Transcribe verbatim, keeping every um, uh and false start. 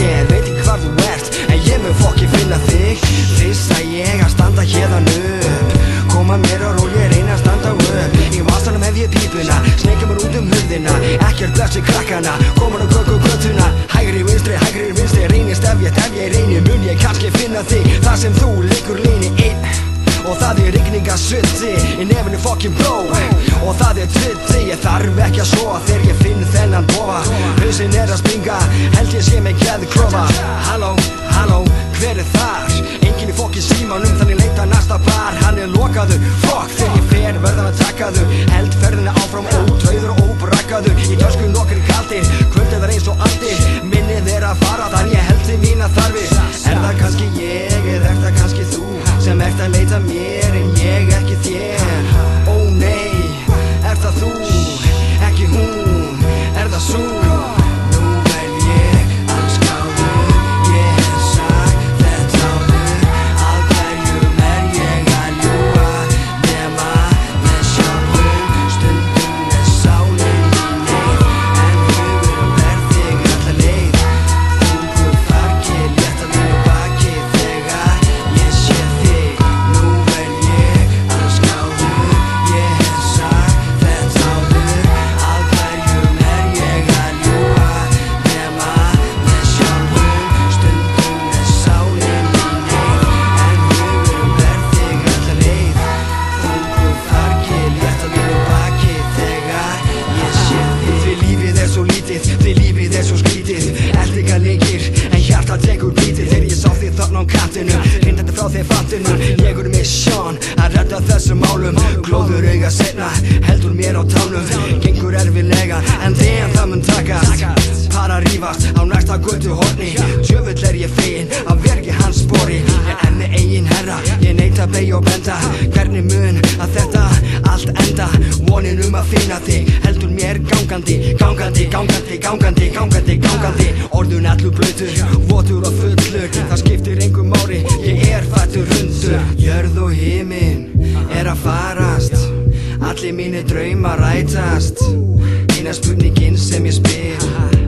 þér, veit ekki hvar þú ert, en ég mun fokki finna þig. Fyrst að ég að standa hérðan upp, koma mér á ról, ég reyna að standa upp. Í vasanum hef ég pípuna, sneika mér út um hurðina, ekkert blessi krakkana, komin á göggu göttuna. Hægri vinstri, hægri vinstri, reynist ef ég ef ég reyni, mun ég kannski finna þig, þar sem þú liggur líni einn. Og það er rigningasuddi í nefnu fokkin bló, og það er tryddi, ég þarf ekki að sofa þegar ég finn þennan bofa. Hausinn er að springa, held ég sé mig geðklofa. Halló, halló, hver er þar? Enginn í fokkin símanum, þannig leita næsta bar. Hann er lokaður, fokk, þegar ég fer verðan að takaður. Held ferðina áfram, ótrauður og óbrakaður. Í tösku nokkri kaldir, kvöldið er eins og aldir. Minnið er að fara, þann ég held þig mína þarfir. Er það kannski ég, eða er það kannski þú sem ert að leita mér en ég ekki þér? Ó nei, er það þú, ekki hún, er það sú? Nú vel ég alls gáður, ég hef sagt þetta áður. Að hverjum er ég að ljúga, nema með sjálfum. Stundum er sálin í neyð, en hugurinn ver þig alla leið. Þungu fargi, létta mínu baki þegar ég sé þig. Nú vel ég alls gáður, ég hef sagt þetta áður. Að hverjum er ég að ljúga, nema með sjálfum. Stundum er sálin í neyð, en hugurinn ver þig alla leið. Þungu fargi, létta mínu baki þegar ég sé þig. Því lífið er svo lítið, því lífið er svo skrítið. Eldingar leikir, en hjarta tekur bítið. Þegar ég sá þig þarna á kantinum, hrindandi frá þér fantinum. Ég er mission að redda þessum málum. Glóður auga seinna, heldur mér á tánum. Gengur erfiðlega, en þegar það mun takast. Para rífast á næsta götu horni. Djöfull er ég fegin að vera ekki hans spori. Ég er með eigin herra, ég neita beigja og benda. Hvernig mun að þetta allt enda? Vonin um að finna þig heldur mér gangandi, gangandi, gangandi, gangandi, gangandi, gangandi. Orðun allur blautur, votur og fullur, það skiptir engum máli, ég er fættur hundur. Jörð og himinn er að farast, allir mínir draumar rætast. Eina spurningin sem ég spyr,